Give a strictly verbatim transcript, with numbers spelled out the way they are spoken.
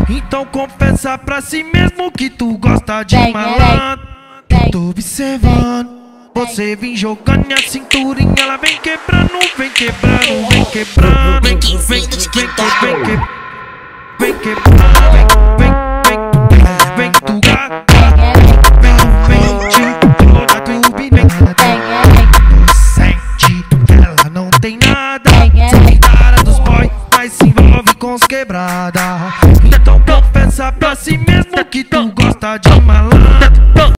Então confessa pra si mesmo que tu gosta de malandro. Que tô observando você vem jogando minha cinturinha, ela vem quebrando, vem quebrando, vem quebrando. Vem que vem do TikTok. Vem que, vem quebrando, vem, vem, vem, vem tu gata. Vem, vem de toda tu vem, sente que ela não tem nada. Sem cara dos boys, mas se envolve com os quebrada. Então confessa pra si mesmo que tu gosta de malandro.